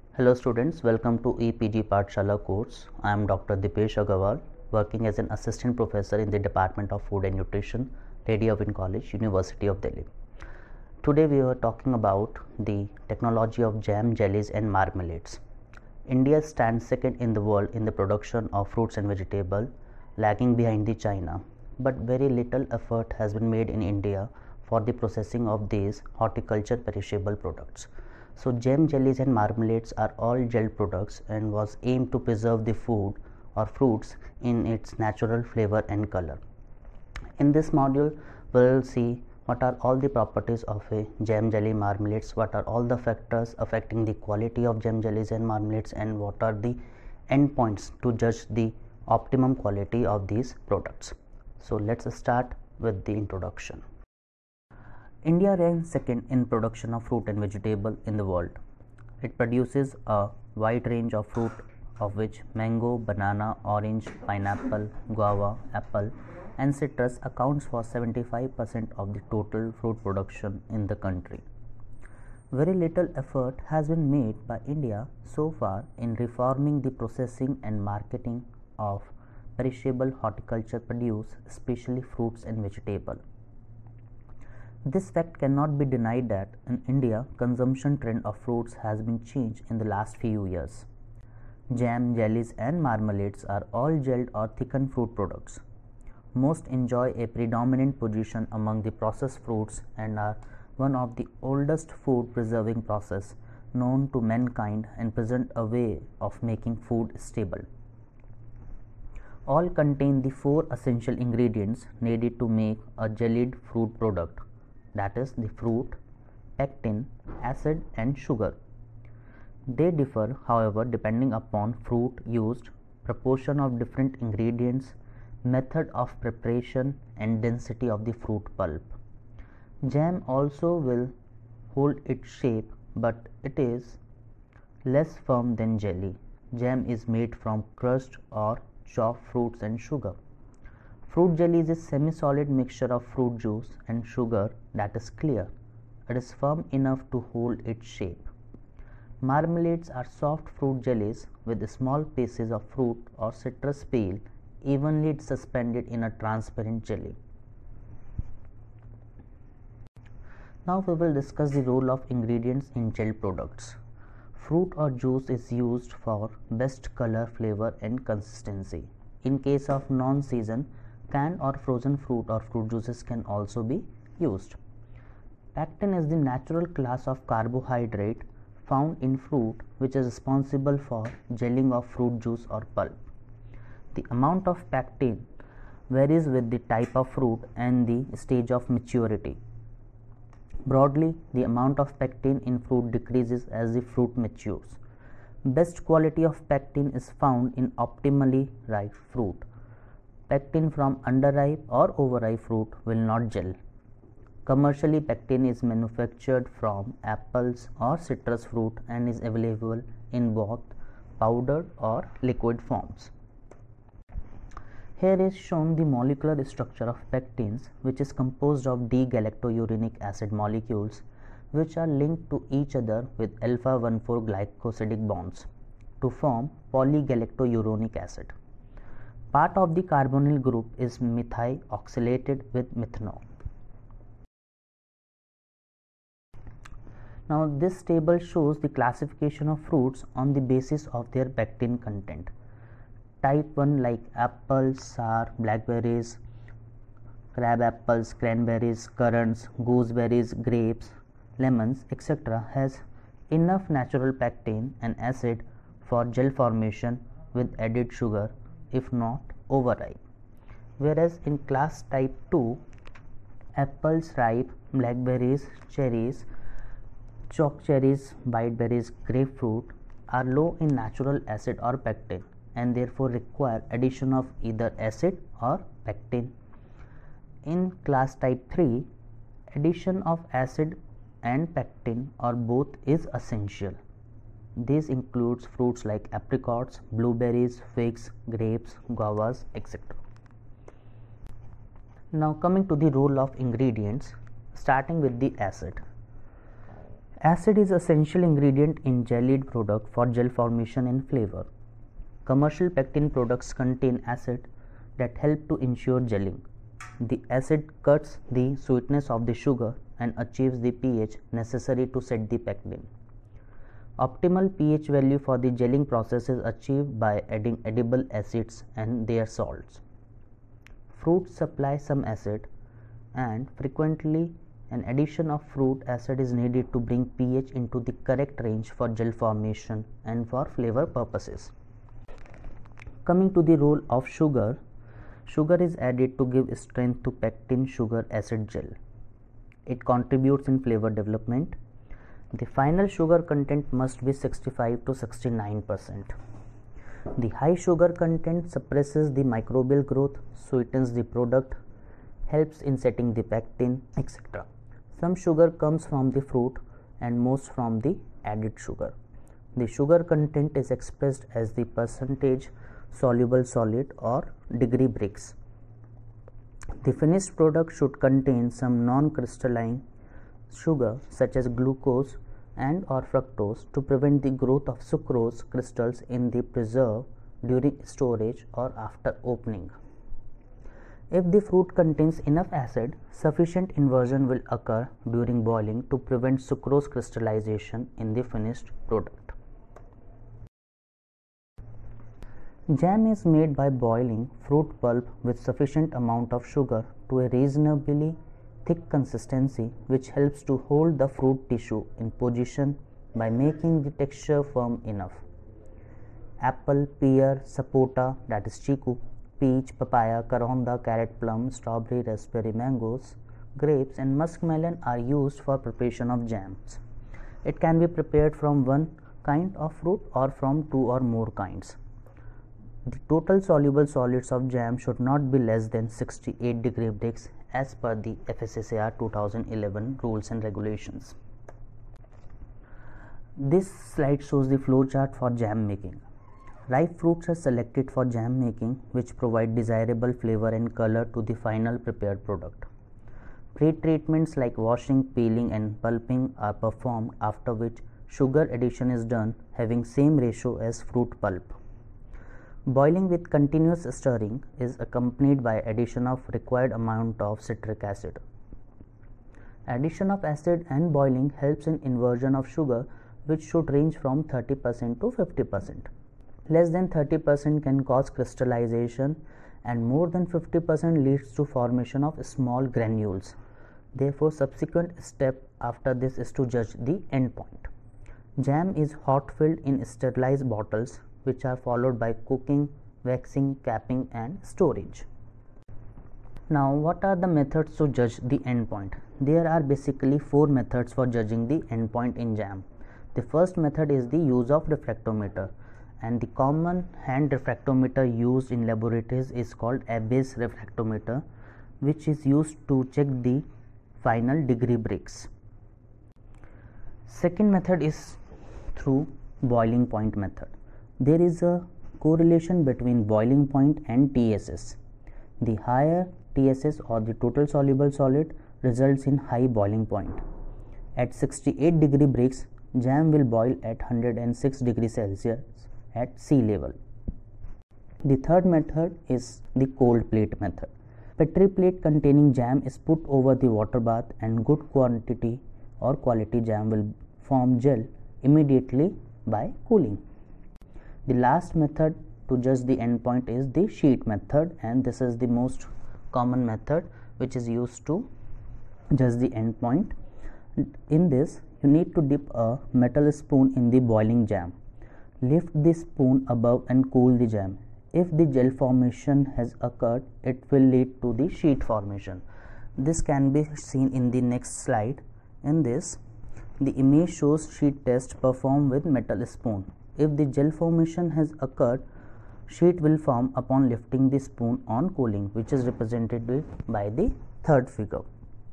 Hello students, welcome to EPG Pathshala course. I am Dr. Dipesh Agarwal, working as an assistant professor in the Department of Food and Nutrition, Lady Irvine College, University of Delhi. Today we are talking about the technology of jam, jellies and marmalades. India stands second in the world in the production of fruits and vegetables, lagging behind the China. But very little effort has been made in India for the processing of these horticulture perishable products. So jam, jellies and marmalades are all gel products and was aimed to preserve the food or fruits in its natural flavor and color. In this module, we will see what are all the properties of a jam, jelly, marmalades, what are all the factors affecting the quality of jam, jellies and marmalades, and what are the endpoints to judge the optimum quality of these products. So let's start with the introduction. India ranks second in production of fruit and vegetable in the world. It produces a wide range of fruit, of which mango, banana, orange, pineapple, guava, apple and citrus accounts for 75% of the total fruit production in the country. Very little effort has been made by India so far in reforming the processing and marketing of perishable horticulture produce, especially fruits and vegetables. This fact cannot be denied that in India, consumption trend of fruits has been changed in the last few years. Jam, jellies and marmalades are all gelled or thickened fruit products. Most enjoy a predominant position among the processed fruits and are one of the oldest food preserving process known to mankind and present a way of making food stable. All contain the four essential ingredients needed to make a jellied fruit product, that is the fruit, pectin, acid and sugar. They differ, however, depending upon fruit used, proportion of different ingredients, method of preparation and density of the fruit pulp. Jam also will hold its shape, but it is less firm than jelly. Jam is made from crushed or chopped fruits and sugar. Fruit jelly is a semi-solid mixture of fruit juice and sugar that is clear. It is firm enough to hold its shape. Marmalades are soft fruit jellies with small pieces of fruit or citrus peel evenly suspended in a transparent jelly. Now we will discuss the role of ingredients in gel products. Fruit or juice is used for best color, flavor and consistency. In case of non-season, canned or frozen fruit or fruit juices can also be used. Pectin is the natural class of carbohydrate found in fruit which is responsible for gelling of fruit juice or pulp. The amount of pectin varies with the type of fruit and the stage of maturity. Broadly, the amount of pectin in fruit decreases as the fruit matures. Best quality of pectin is found in optimally ripe fruit. Pectin from underripe or overripe fruit will not gel. Commercially, pectin is manufactured from apples or citrus fruit and is available in both powdered or liquid forms. Here is shown the molecular structure of pectins, which is composed of D-galactouronic acid molecules which are linked to each other with alpha-1,4 glycosidic bonds to form polygalactouronic acid. Part of the carbonyl group is methoxylated with methanol. Now this table shows the classification of fruits on the basis of their pectin content. Type 1 like apples, sour, blackberries, crab apples, cranberries, currants, gooseberries, grapes, lemons, etc. has enough natural pectin and acid for gel formation with added sugar if not overripe. Whereas in class type 2, apples, ripe, blackberries, cherries, choke cherries, white berries, grapefruit are low in natural acid or pectin and therefore require addition of either acid or pectin. In class type 3, addition of acid and pectin or both is essential. This includes fruits like apricots, blueberries, figs, grapes, guavas, etc. Now coming to the role of ingredients, starting with the acid. Acid is essential ingredient in jellied product for gel formation and flavor. Commercial pectin products contain acid that help to ensure gelling. The acid cuts the sweetness of the sugar and achieves the pH necessary to set the pectin. Optimal pH value for the gelling process is achieved by adding edible acids and their salts. Fruits supply some acid, and frequently an addition of fruit acid is needed to bring pH into the correct range for gel formation and for flavor purposes. Coming to the role of sugar, sugar is added to give strength to pectin sugar acid gel. It contributes in flavor development. The final sugar content must be 65 to 69%. The high sugar content suppresses the microbial growth, sweetens the product, helps in setting the pectin, etc. Some sugar comes from the fruit and most from the added sugar. The sugar content is expressed as the percentage soluble solid or degree Brix. The finished product should contain some non-crystalline sugar such as glucose and or fructose to prevent the growth of sucrose crystals in the preserve during storage or after opening. If the fruit contains enough acid, sufficient inversion will occur during boiling to prevent sucrose crystallization in the finished product. Jam is made by boiling fruit pulp with sufficient amount of sugar to a reasonably thick consistency, which helps to hold the fruit tissue in position by making the texture firm enough. Apple, pear, sapota, that is chiku, peach, papaya, karonda, carrot, plum, strawberry, raspberry, mangoes, grapes and muskmelon are used for preparation of jams. It can be prepared from one kind of fruit or from two or more kinds. The total soluble solids of jam should not be less than 68 degree Brix as per the FSSAI 2011 rules and regulations. This slide shows the flow chart for jam making. Ripe fruits are selected for jam making, which provide desirable flavor and color to the final prepared product. Pre-treatments like washing, peeling and pulping are performed, after which sugar addition is done having same ratio as fruit pulp. Boiling with continuous stirring is accompanied by addition of required amount of citric acid. Addition of acid and boiling helps in inversion of sugar, which should range from 30% to 50%. Less than 30% can cause crystallization and more than 50% leads to formation of small granules. Therefore, subsequent step after this is to judge the end point. Jam is hot filled in sterilized bottles, which are followed by cooking, waxing, capping and storage. Now, what are the methods to judge the end point? There are basically 4 methods for judging the end point in jam. The first method is the use of refractometer, and the common hand refractometer used in laboratories is called Abbe's refractometer, which is used to check the final degree Brix. Second method is through boiling point method. There is a correlation between boiling point and TSS. The higher TSS or the total soluble solid results in high boiling point. At 68 degree Brix, jam will boil at 106 degrees Celsius at sea level. The third method is the cold plate method. Petri plate containing jam is put over the water bath and good quantity or quality jam will form gel immediately by cooling. The last method to judge the end point is the sheet method, and this is the most common method which is used to judge the end point. In this, you need to dip a metal spoon in the boiling jam. Lift the spoon above and cool the jam. If the gel formation has occurred, it will lead to the sheet formation. This can be seen in the next slide. In this, the image shows sheet test performed with metal spoon. If the gel formation has occurred, sheet will form upon lifting the spoon on cooling, which is represented by the third figure.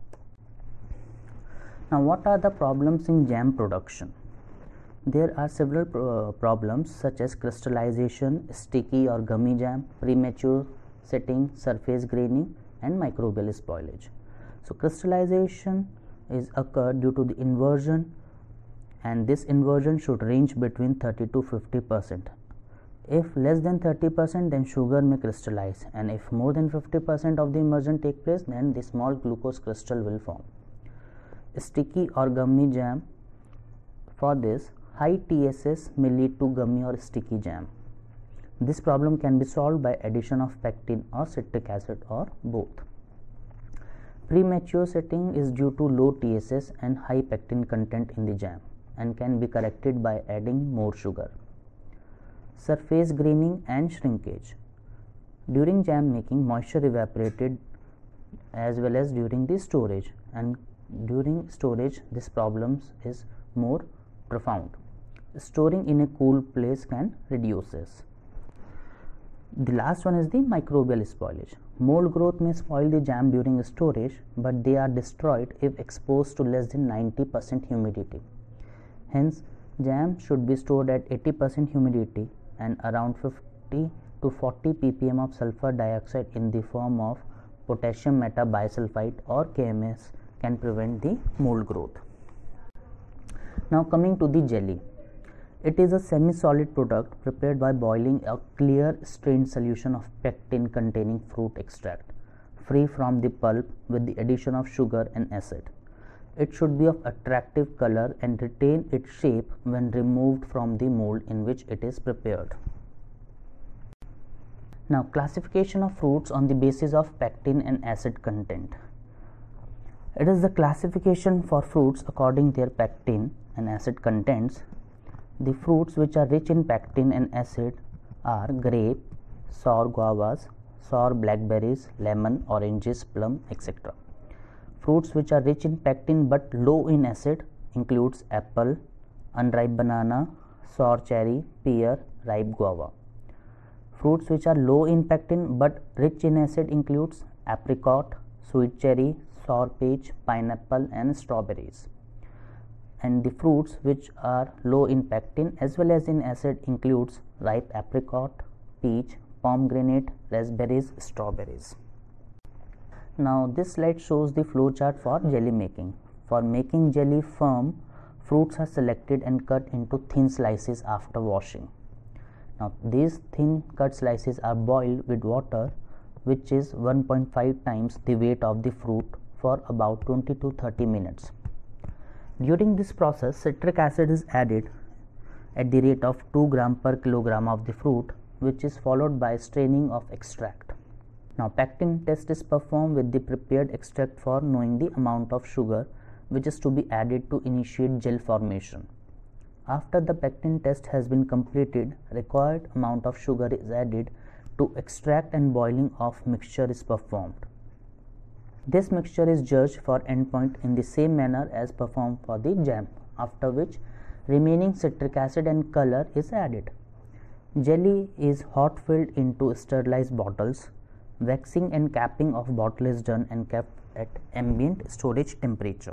Now, what are the problems in jam production? There are several problems such as crystallization, sticky or gummy jam, premature setting, surface graining and microbial spoilage. So, crystallization is occurred due to the inversion and this inversion should range between 30 to 50%. If less than 30%, then sugar may crystallize, and if more than 50% of the immersion take place, then the small glucose crystal will form. Sticky or gummy jam. For this, high TSS may lead to gummy or sticky jam. This problem can be solved by addition of pectin or citric acid or both. Premature setting is due to low TSS and high pectin content in the jam and can be corrected by adding more sugar. Surface graining and shrinkage. During jam making, moisture evaporated as well as during the storage, and during storage this problem is more profound. Storing in a cool place can reduce this. The last one is the microbial spoilage. Mold growth may spoil the jam during storage, but they are destroyed if exposed to less than 90% humidity. Hence, jam should be stored at 80% humidity, and around 50 to 40 ppm of sulfur dioxide in the form of potassium metabisulfite or KMS can prevent the mold growth. Now coming to the jelly. It is a semi-solid product prepared by boiling a clear strained solution of pectin containing fruit extract, free from the pulp, with the addition of sugar and acid. It should be of attractive color and retain its shape when removed from the mold in which it is prepared. Now, classification of fruits on the basis of pectin and acid content. It is the classification for fruits according to their pectin and acid contents. The fruits which are rich in pectin and acid are grape, sour guavas, sour blackberries, lemon, oranges, plum, etc. Fruits which are rich in pectin but low in acid includes apple, unripe banana, sour cherry, pear, ripe guava. Fruits which are low in pectin but rich in acid includes apricot, sweet cherry, sour peach, pineapple and strawberries. And the fruits which are low in pectin as well as in acid includes ripe apricot, peach, pomegranate, raspberries, strawberries. Now this slide shows the flow chart for jelly making. For making jelly firm, fruits are selected and cut into thin slices after washing. Now these thin cut slices are boiled with water, which is 1.5 times the weight of the fruit, for about 20 to 30 minutes. During this process, citric acid is added at the rate of 2 gram per kilogram of the fruit, which is followed by straining of extract. Now pectin test is performed with the prepared extract for knowing the amount of sugar which is to be added to initiate gel formation. After the pectin test has been completed, required amount of sugar is added to extract and boiling of mixture is performed. This mixture is judged for endpoint in the same manner as performed for the jam, after which remaining citric acid and color is added. Jelly is hot filled into sterilized bottles. Waxing and capping of bottle is done and kept at ambient storage temperature.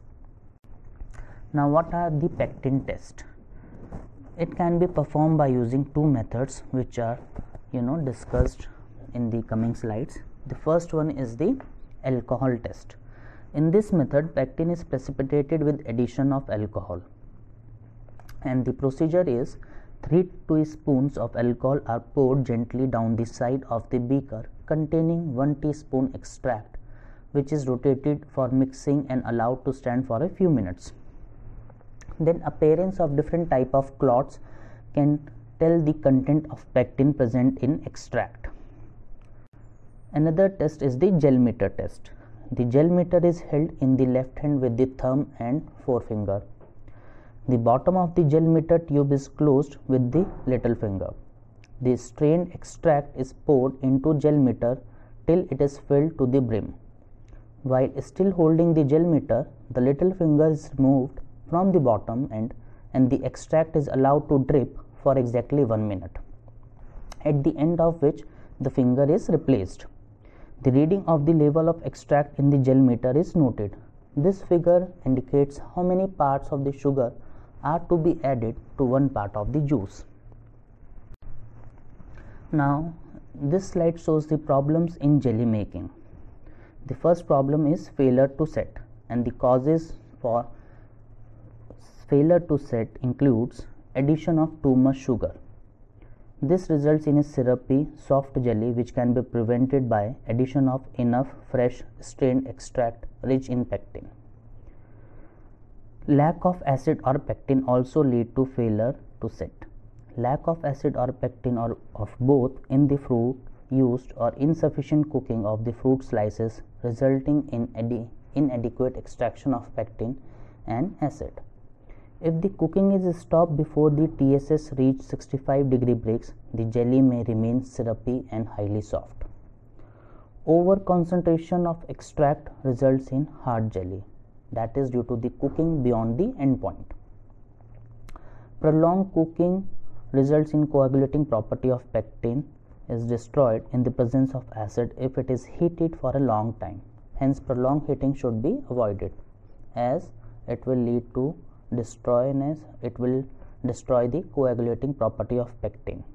Now what are the pectin test? It can be performed by using two methods which are discussed in the coming slides. The first one is the alcohol test. In this method, pectin is precipitated with addition of alcohol, and the procedure is 3 teaspoons of alcohol are poured gently down the side of the beaker containing 1 teaspoon extract, which is rotated for mixing and allowed to stand for a few minutes. Then appearance of different type of clots can tell the content of pectin present in extract. Another test is the jellimeter test. The jellimeter is held in the left hand with the thumb and forefinger. The bottom of the jellimeter tube is closed with the little finger. The strained extract is poured into jellimeter till it is filled to the brim. While still holding the jellimeter, the little finger is removed from the bottom end and the extract is allowed to drip for exactly 1 minute, at the end of which the finger is replaced. The reading of the level of extract in the jellimeter is noted. This figure indicates how many parts of the sugar are to be added to 1 part of the juice. Now this slide shows the problems in jelly making. The first problem is failure to set, and the causes for failure to set includes addition of too much sugar. This results in a syrupy, soft jelly which can be prevented by addition of enough fresh strained extract rich in pectin. Lack of acid or pectin also lead to failure to set. Lack of acid or pectin or of both in the fruit used or insufficient cooking of the fruit slices resulting in inadequate extraction of pectin and acid. If the cooking is stopped before the TSS reach 65° breaks, the jelly may remain syrupy and highly soft. Over concentration of extract results in hard jelly, that is due to the cooking beyond the end point. Prolonged cooking results in coagulating property of pectin is destroyed in the presence of acid if it is heated for a long time. Hence, prolonged heating should be avoided as it will lead to it will destroy the coagulating property of pectin.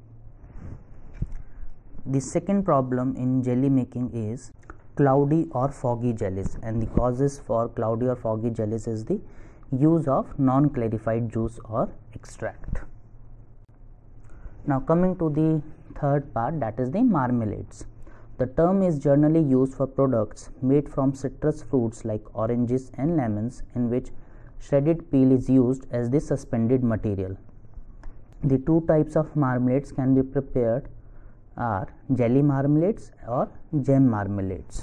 The second problem in jelly making is cloudy or foggy jellies, and the causes for cloudy or foggy jellies is the use of non-clarified juice or extract. Now coming to the third part, that is the marmalades. The term is generally used for products made from citrus fruits like oranges and lemons in which shredded peel is used as the suspended material. The two types of marmalades can be prepared are jelly marmalades or jam marmalades.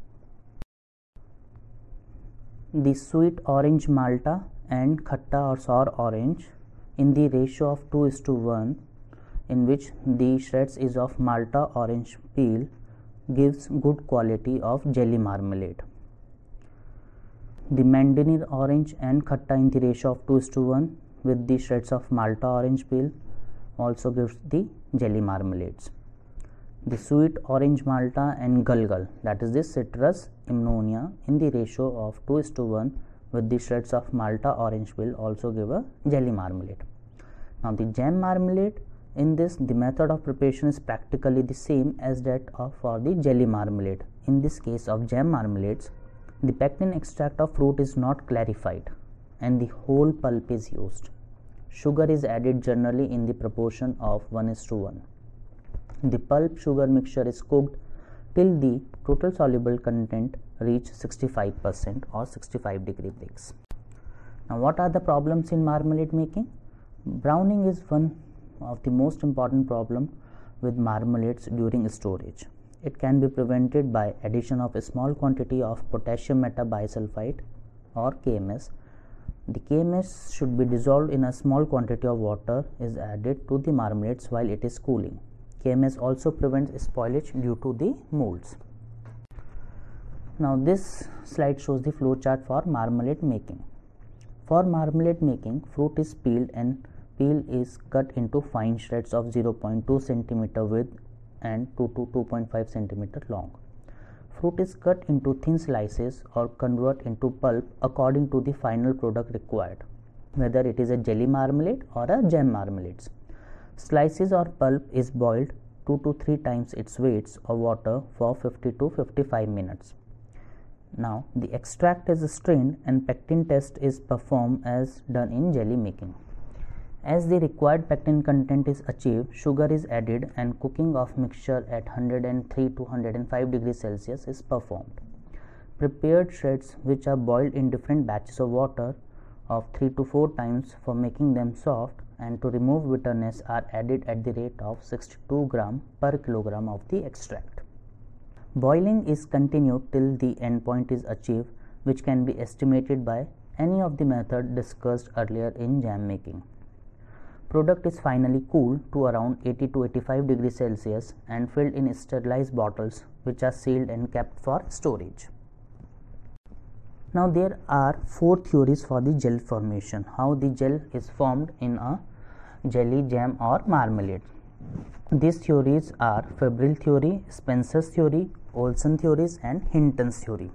The sweet orange malta and khatta or sour orange in the ratio of 2:1, in which the shreds is of malta orange peel, gives good quality of jelly marmalade. The mandarin orange and khatta in the ratio of 2:1 with the shreds of malta orange peel also gives the jelly marmalades. The sweet orange malta and gulgal, that is the citrus ammonia in the ratio of 2:1 with the shreds of malta orange peel also give a jelly marmalade. Now the jam marmalade, in this the method of preparation is practically the same as that for the jelly marmalade. In this case of jam marmalades, the pectin extract of fruit is not clarified and the whole pulp is used. Sugar is added generally in the proportion of 1:1. The pulp sugar mixture is cooked till the total soluble content reach 65% or 65° breaks. Now what are the problems in marmalade making? Browning is one of the most important problem with marmalades during storage. It can be prevented by addition of a small quantity of potassium metabisulfite or KMS. The KMS should be dissolved in a small quantity of water is added to the marmalades while it is cooling. KMS also prevents spoilage due to the molds. Now this slide shows the flow chart for marmalade making. For marmalade making, fruit is peeled and peel is cut into fine shreds of 0.2 cm width and 2 to 2.5 cm long. Fruit is cut into thin slices or convert into pulp according to the final product required, whether it is a jelly marmalade or a jam marmalades. Slices or pulp is boiled 2 to 3 times its weights of water for 50 to 55 minutes. Now the extract is strained and pectin test is performed as done in jelly making. As the required pectin content is achieved, sugar is added and cooking of mixture at 103 to 105° Celsius is performed. Prepared shreds, which are boiled in different batches of water of 3 to 4 times for making them soft and to remove bitterness, are added at the rate of 62 gram per kilogram of the extract. Boiling is continued till the end point is achieved, which can be estimated by any of the method discussed earlier in jam making. Product is finally cooled to around 80 to 85° Celsius and filled in sterilized bottles, which are sealed and kept for storage. Now there are 4 theories for the gel formation, how the gel is formed in a jelly, jam or marmalade. These theories are Febrile theory, Spencer's theory, Olson theories and Hinton's theory.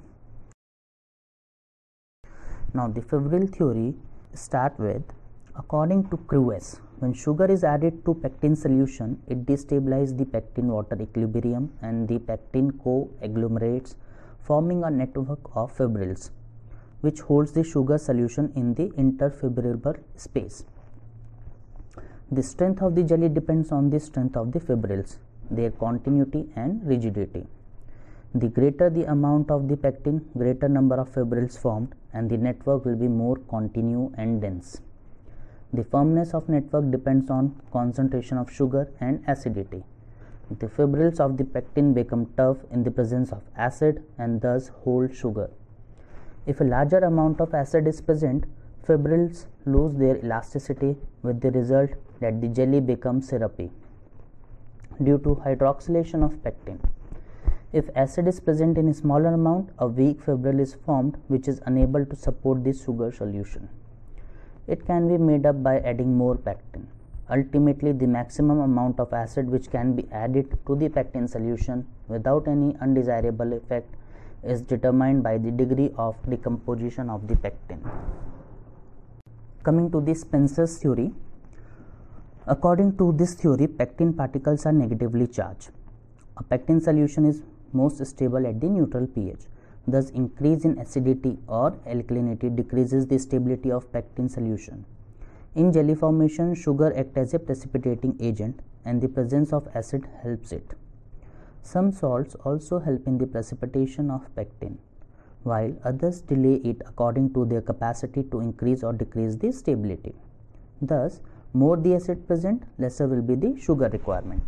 Now the Febrile theory start with, according to Crewes, when sugar is added to pectin solution, it destabilizes the pectin water equilibrium and the pectin co-agglomerates, forming a network of fibrils. which holds the sugar solution in the interfibrillary space. The strength of the jelly depends on the strength of the fibrils, their continuity and rigidity. The greater the amount of the pectin, greater number of fibrils formed, and the network will be more continuous and dense. The firmness of network depends on concentration of sugar and acidity. The fibrils of the pectin become tough in the presence of acid and thus hold sugar. If a larger amount of acid is present, fibrils lose their elasticity, with the result that the jelly becomes syrupy due to hydroxylation of pectin. If acid is present in a smaller amount, a weak fibril is formed which is unable to support the sugar solution. It can be made up by adding more pectin. Ultimately, the maximum amount of acid which can be added to the pectin solution without any undesirable effect is determined by the degree of decomposition of the pectin. Coming to the Spencer's theory, according to this theory, pectin particles are negatively charged. A pectin solution is most stable at the neutral pH. Thus, increase in acidity or alkalinity decreases the stability of pectin solution. In jelly formation, sugar acts as a precipitating agent and the presence of acid helps it. Some salts also help in the precipitation of pectin, while others delay it according to their capacity to increase or decrease the stability. Thus, more the acid present, lesser will be the sugar requirement.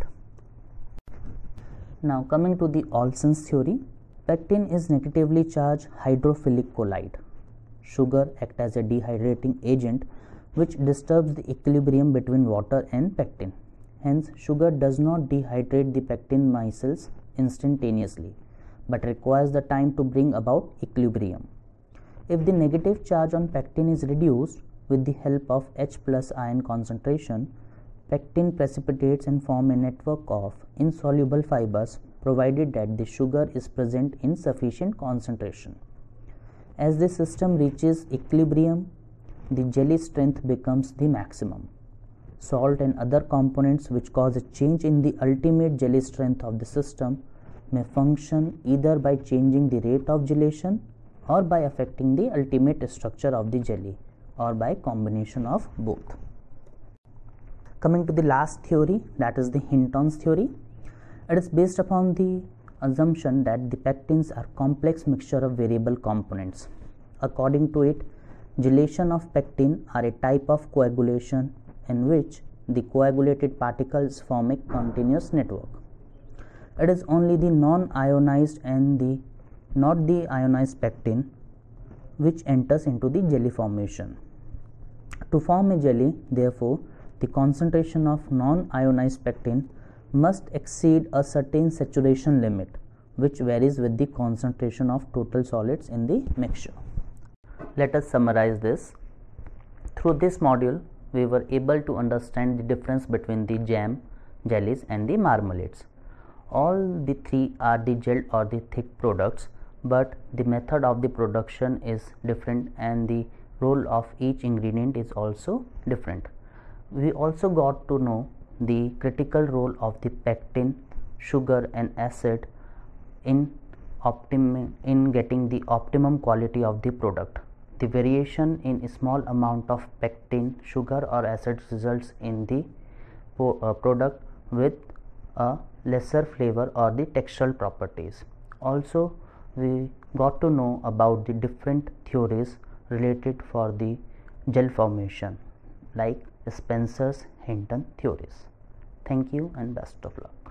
Now, coming to the Olson's theory, pectin is negatively charged hydrophilic colloid. Sugar acts as a dehydrating agent which disturbs the equilibrium between water and pectin. Hence, sugar does not dehydrate the pectin micelles instantaneously, but requires the time to bring about equilibrium. If the negative charge on pectin is reduced with the help of H+ ion concentration, pectin precipitates and forms a network of insoluble fibers provided that the sugar is present in sufficient concentration. As the system reaches equilibrium, the jelly strength becomes the maximum. Salt and other components which cause a change in the ultimate jelly strength of the system may function either by changing the rate of gelation or by affecting the ultimate structure of the jelly, or by combination of both. Coming to the last theory, that is the Hinton's theory. It is based upon the assumption that the pectins are complex mixture of variable components. According to it, gelation of pectin are a type of coagulation in which the coagulated particles form a continuous network. It is only the non-ionized and not the ionized pectin which enters into the jelly formation. To form a jelly, therefore, the concentration of non-ionized pectin must exceed a certain saturation limit, which varies with the concentration of total solids in the mixture. Let us summarize this. Through this module, we were able to understand the difference between the jam, jellies and the marmalades. All the three are the gel or the thick products, but the method of the production is different and the role of each ingredient is also different. We also got to know the critical role of the pectin, sugar and acid in getting the optimum quality of the product. The variation in a small amount of pectin, sugar or acid results in the product with a lesser flavor or the textural properties. Also, we got to know about the different theories related for the gel formation, like Spencer's, Hinton theories. Thank you and best of luck.